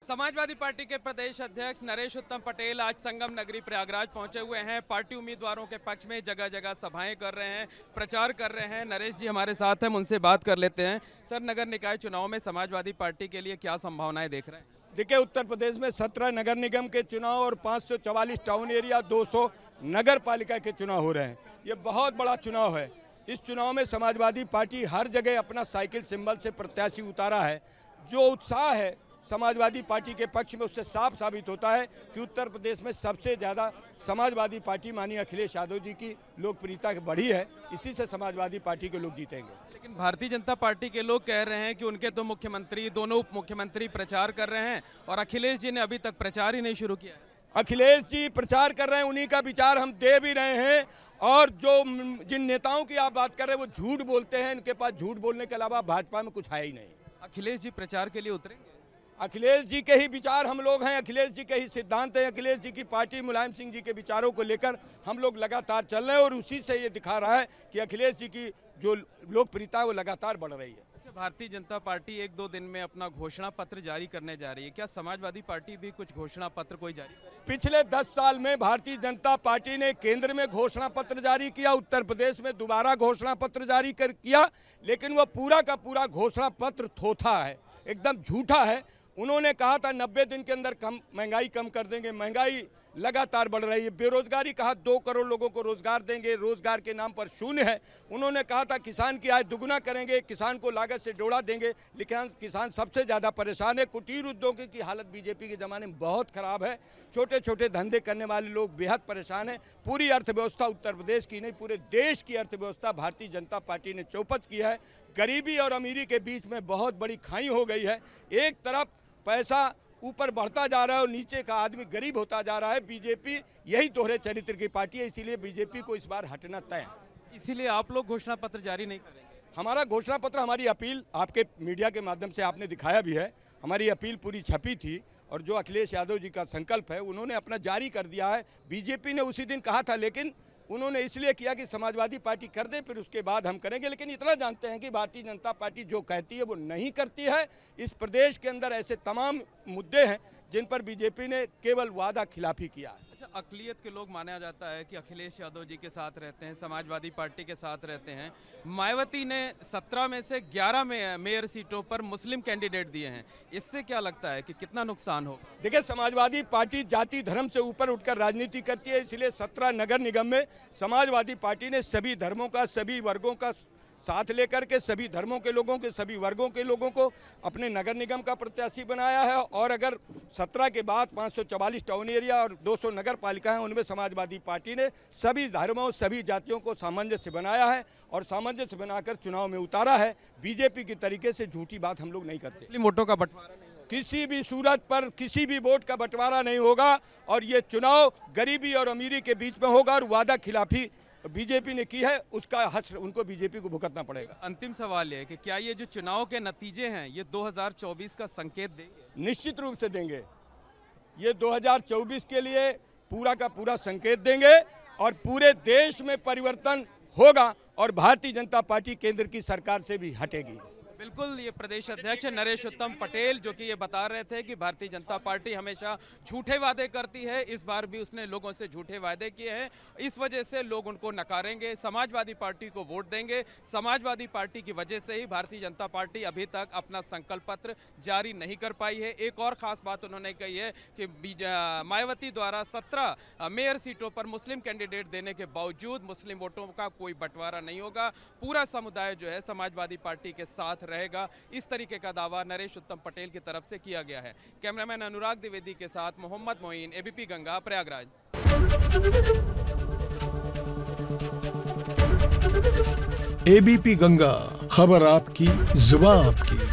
Samajwadi party के प्रदेश अध्यक्ष नरेश उत्तम पटेल आज संगम नगरी प्रयागराज पहुंचे हुए हैं। पार्टी उम्मीदवारों के पक्ष में जगह जगह सभाएं कर रहे हैं, प्रचार कर रहे हैं। नरेश जी हमारे साथ हैं, उनसे बात कर लेते हैं। सर, नगर निकाय चुनाव में समाजवादी पार्टी के लिए क्या संभावनाएं देख रहे हैं? देखिए, उत्तर प्रदेश में 17 नगर निगम के चुनाव और 544 टाउन एरिया, 200 नगर पालिका के चुनाव हो रहे हैं। ये बहुत बड़ा चुनाव है। इस चुनाव में समाजवादी पार्टी हर जगह अपना साइकिल सिंबल से प्रत्याशी उतारा है। जो उत्साह है समाजवादी पार्टी के पक्ष में, उससे साफ साबित होता है कि उत्तर प्रदेश में सबसे ज़्यादा समाजवादी पार्टी माननीय अखिलेश यादव जी की लोकप्रियता बढ़ी है। इसी से समाजवादी पार्टी के लोग जीतेंगे। लेकिन भारतीय जनता पार्टी के लोग कह रहे हैं कि उनके तो मुख्यमंत्री, दोनों उप मुख्यमंत्री प्रचार कर रहे हैं और अखिलेश जी ने अभी तक प्रचार ही नहीं शुरू किया है। अखिलेश जी प्रचार कर रहे हैं, उन्हीं का विचार हम दे भी रहे हैं। और जो जिन नेताओं की आप बात कर रहे हैं वो झूठ बोलते हैं, इनके पास झूठ बोलने के अलावा भाजपा में कुछ है ही नहीं। अखिलेश जी प्रचार के लिए उतरेंगे? अखिलेश जी के ही विचार हम लोग हैं, अखिलेश जी के ही सिद्धांत हैं। अखिलेश जी की पार्टी मुलायम सिंह जी के विचारों को लेकर हम लोग लगातार चल रहे हैं और उसी से ये दिखा रहा है कि अखिलेश जी की जो लोकप्रियता है वो लगातार बढ़ रही है। अच्छा, भारतीय जनता पार्टी 1-2 दिन में अपना घोषणा पत्र जारी करने जा रही है। क्या समाजवादी पार्टी भी कुछ घोषणा पत्र कोई जारी करेगी? पिछले 10 साल में भारतीय जनता पार्टी ने केंद्र में घोषणा पत्र जारी किया, उत्तर प्रदेश में दोबारा घोषणा पत्र जारी किया, लेकिन वह पूरा का पूरा घोषणा पत्र थोथा है, एकदम झूठा है। उन्होंने कहा था 90 दिन के अंदर महंगाई कम कर देंगे, महंगाई लगातार बढ़ रही है। बेरोजगारी कहा 2 करोड़ लोगों को रोजगार देंगे, रोजगार के नाम पर शून्य है। उन्होंने कहा था किसान की आय दुगुना करेंगे, किसान को लागत से डोड़ा देंगे, लेकिन किसान सबसे ज़्यादा परेशान है। कुटीर उद्योगों की हालत बीजेपी के ज़माने में बहुत खराब है। छोटे छोटे धंधे करने वाले लोग बेहद परेशान हैं। पूरी अर्थव्यवस्था उत्तर प्रदेश की नहीं, पूरे देश की अर्थव्यवस्था भारतीय जनता पार्टी ने चौपट की है। गरीबी और अमीरी के बीच में बहुत बड़ी खाई हो गई है। एक तरफ पैसा ऊपर बढ़ता जा रहा है और नीचे का आदमी गरीब होता जा रहा है। बीजेपी यही दोहरे चरित्र की पार्टी है, इसीलिए बीजेपी को इस बार हटना तय है। इसीलिए आप लोग घोषणा पत्र जारी नहीं करेंगे? हमारा घोषणा पत्र, हमारी अपील आपके मीडिया के माध्यम से आपने दिखाया भी है, हमारी अपील पूरी छपी थी और जो अखिलेश यादव जी का संकल्प है उन्होंने अपना जारी कर दिया है। बीजेपी ने उसी दिन कहा था, लेकिन उन्होंने इसलिए किया कि समाजवादी पार्टी कर दे, फिर उसके बाद हम करेंगे। लेकिन इतना जानते हैं कि भारतीय जनता पार्टी जो कहती है वो नहीं करती है। इस प्रदेश के अंदर ऐसे तमाम मुद्दे हैं जिन पर बीजेपी ने केवल वादा खिलाफी किया है। अच्छा, अकलियत के लोग माना जाता है कि अखिलेश यादव जी के साथ रहते हैं, समाजवादी पार्टी के साथ रहते हैं। मायावती ने 17 में से 11 मेयर सीटों पर मुस्लिम कैंडिडेट दिए हैं। इससे क्या लगता है कि कितना नुकसान होगा? देखिए, समाजवादी पार्टी जाति धर्म से ऊपर उठकर राजनीति करती है, इसलिए 17 नगर निगम में समाजवादी पार्टी ने सभी धर्मों का, सभी वर्गों का साथ लेकर के, सभी धर्मों के लोगों के, सभी वर्गों के लोगों को अपने नगर निगम का प्रत्याशी बनाया है। और अगर 17 के बाद 544 टाउन एरिया और 200 नगर पालिका हैं, उनमें समाजवादी पार्टी ने सभी धर्मों, सभी जातियों को सामंजस्य बनाया है और सामंजस्य बनाकर चुनाव में उतारा है। बीजेपी की तरीके से झूठी बात हम लोग नहीं करते। मुस्लिम वोटों का बंटवारा नहीं होगा, किसी भी सूरत पर किसी भी वोट का बंटवारा नहीं होगा और ये चुनाव गरीबी और अमीरी के बीच में होगा। और वादा खिलाफी बीजेपी ने की है, उसका हश्र उनको बीजेपी को भुगतना पड़ेगा। अंतिम सवाल है कि क्या ये जो चुनाव के नतीजे हैं ये 2024 का संकेत देंगे? निश्चित रूप से देंगे। ये 2024 के लिए पूरा का पूरा संकेत देंगे और पूरे देश में परिवर्तन होगा और भारतीय जनता पार्टी केंद्र की सरकार से भी हटेगी। बिल्कुल, ये प्रदेश अध्यक्ष नरेश उत्तम पटेल जो कि ये बता रहे थे कि भारतीय जनता पार्टी हमेशा झूठे वादे करती है। इस बार भी उसने लोगों से झूठे वादे किए हैं, इस वजह से लोग उनको नकारेंगे, समाजवादी पार्टी को वोट देंगे। समाजवादी पार्टी की वजह से ही भारतीय जनता पार्टी अभी तक अपना संकल्प पत्र जारी नहीं कर पाई है। एक और खास बात उन्होंने कही है कि मायावती द्वारा 17 मेयर सीटों पर मुस्लिम कैंडिडेट देने के बावजूद मुस्लिम वोटों का कोई बंटवारा नहीं होगा। पूरा समुदाय जो है समाजवादी पार्टी के साथ रहेगा। इस तरीके का दावा नरेश उत्तम पटेल की तरफ से किया गया है। कैमरामैन अनुराग द्विवेदी के साथ मोहम्मद मोइन, एबीपी गंगा, प्रयागराज। एबीपी गंगा, खबर आपकी, जुबान आपकी।